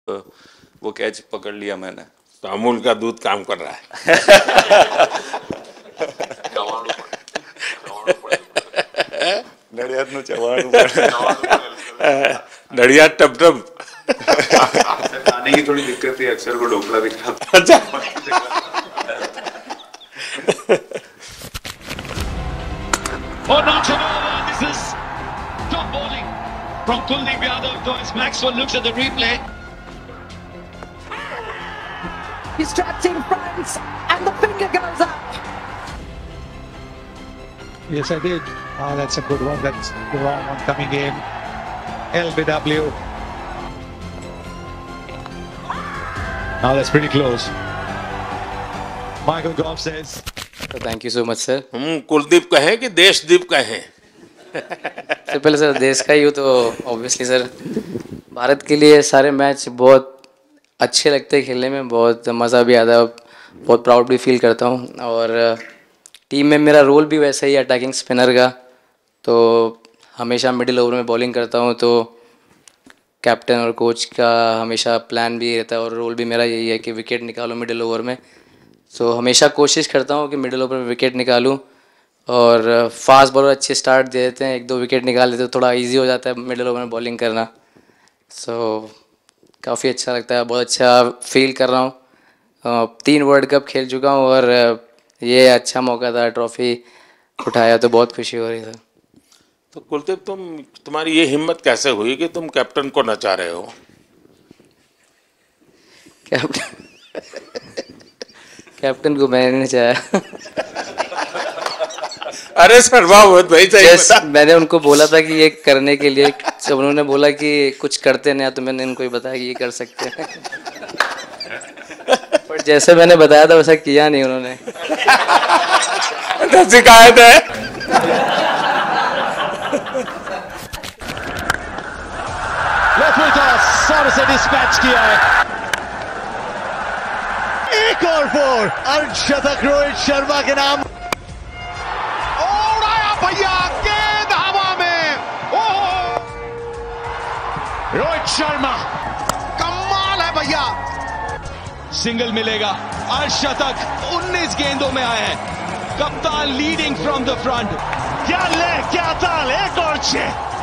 तो वो कैच पकड़ लिया मैंने। तो अमूल का दूध काम कर रहा है। નડિયાદનું ચવાણું પડે। नडियाद टप टप। खाने की थोड़ी दिक्कत थी, अक्सर को ढोकला भी खाता। अच्छा। Oh, not at all. This is top bowling from Kuldeep Yadav. Thomas Maxwell looks at the replay. He's trapped in front, and the finger goes up. Yes, I did. Oh, that's a good one. That's the wrong one coming in. LBW. Now that's pretty close. Michael Goff says. तो thank you so much sir. हम कुलदीप कहें कि देशदीप कहें? सबसे पहले sir देश का ही हो तो ऑब्वियसली सर भारत के लिए सारे मैच बहुत अच्छे लगते हैं खेलने में, बहुत मज़ा भी आता है, बहुत प्राउड भी फील करता हूँ। और टीम में मेरा रोल भी वैसा ही है अटैकिंग स्पिनर का, तो हमेशा मिडिल ओवर में बॉलिंग करता हूँ। तो कैप्टन और कोच का हमेशा प्लान भी रहता है और रोल भी मेरा यही है कि विकेट निकालो मिडिल ओवर में। तो हमेशा कोशिश करता हूँ कि मिडिल ओवर में विकेट निकालूँ, और फास्ट बॉलर अच्छे स्टार्ट दे देते हैं, 1-2 विकेट निकाल देते तो थोड़ा इजी हो जाता है मिडिल ओवर में बॉलिंग करना। सो काफ़ी अच्छा लगता है, बहुत अच्छा फील कर रहा हूँ। 3 वर्ल्ड कप खेल चुका हूँ और ये अच्छा मौका था, ट्रॉफी उठाया तो बहुत खुशी हो रही है। तो कुलदीप तुम्हारी ये हिम्मत कैसे हुई कि तुम कैप्टन को नचा रहे हो? कैप्टन को मैंने नचाया। अरे सरवावत भाई मैंने उनको बोला था कि ये करने के लिए, जब उन्होंने बोला कि कुछ करते नहीं तो मैंने इनको ही बताया कि ये कर सकते हैं। पर जैसे मैंने बताया था वैसा किया नहीं उन्होंने। शिकायत है। से डिस्पैच किया है। एक और 4 अर्धशतक रोहित शर्मा के नाम। उड़ाया भैया, गेंद हवा में। रोहित शर्मा कमाल है भैया। सिंगल मिलेगा। अर्धशतक 19 गेंदों में आए हैं। कप्तान लीडिंग फ्रॉम द फ्रंट। क्या ले क्या ताल, एक और 6।